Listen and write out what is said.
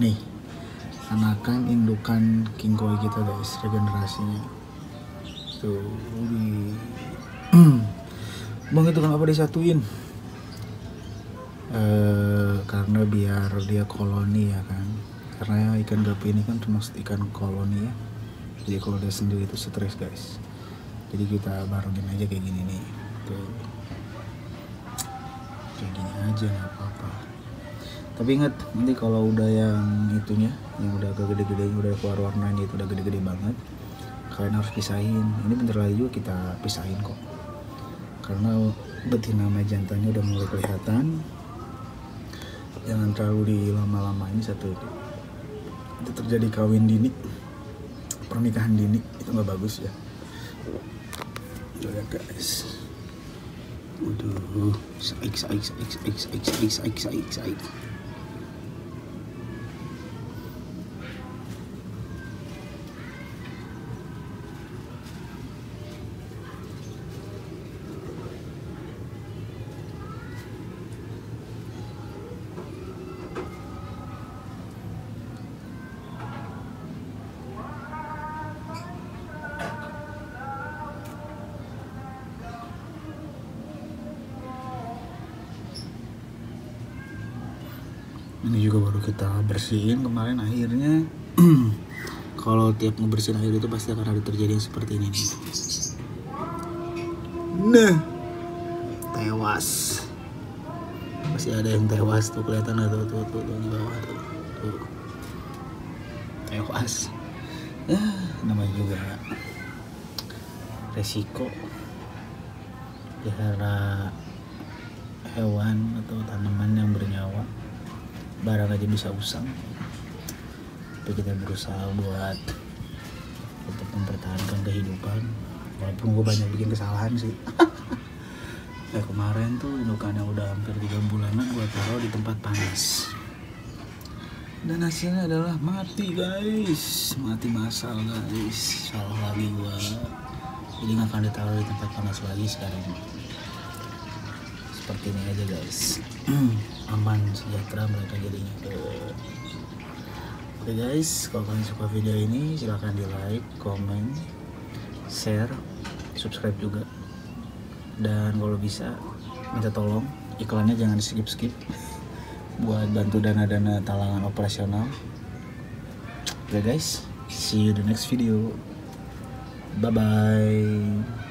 Nih, anakan indukan king koi kita guys, regenerasinya tuh di bang itu kenapa disatuin? Karena biar dia koloni ya kan, karena ikan gapi ini kan termasuk ikan koloni ya, jadi kalau dia sendiri itu stres guys, jadi kita barengin aja kayak gini nih tuh, kayak gini aja nggak apa-apa. Tapi ingat, nanti kalau udah yang itunya, yang udah agak gede-gede, udah keluar warnanya, itu udah gede-gede banget, kalian harus pisahin. Ini bentar lagi juga kita pisahin kok, karena betina sama jantannya udah mulai kelihatan. Jangan terlalu dilama-lamain, satu itu terjadi kawin dini, pernikahan dini, itu nggak bagus ya. Udah guys, waduh, saik. Ini juga baru kita bersihin kemarin akhirnya. Kalau tiap ngebersihin air itu pasti akan ada terjadi yang seperti ini nih. Nah, tewas. Masih ada yang tewas tuh, kelihatan tuh di bawah tuh. Tewas. Ya, namanya juga resiko pelihara hewan atau tanaman yang bernyawa. Barang aja bisa usang, tapi kita berusaha buat tetap mempertahankan kehidupan, walaupun gue banyak bikin kesalahan sih. Kayak kemarin tuh indukan yang udah hampir 3 bulanan gue taruh di tempat panas, dan hasilnya adalah mati guys, mati massal guys. Salah lagi gue, jadi gak akan ditaruh di tempat panas lagi sekarang. Seperti ini aja guys. Aman sejahtera mereka jadinya. Oke guys, kalau kalian suka video ini silahkan di like, komen, share, subscribe juga. Dan kalau bisa minta tolong iklannya jangan di skip buat bantu dana-dana talangan operasional. Oke guys, see you the next video. Bye bye.